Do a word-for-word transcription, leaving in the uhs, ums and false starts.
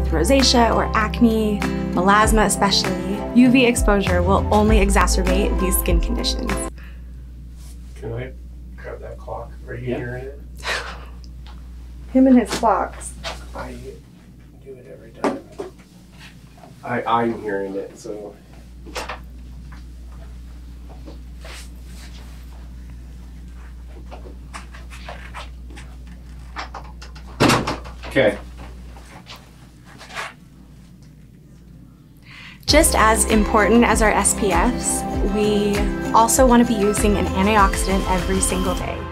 rosacea or acne, melasma especially, U V exposure will only exacerbate these skin conditions. Can I grab that clock? Are you Yeah. hearing it? Him and his clocks. I do it every time. I, I'm hearing it, so. Okay. Just as important as our S P Fs, we also want to be using an antioxidant every single day.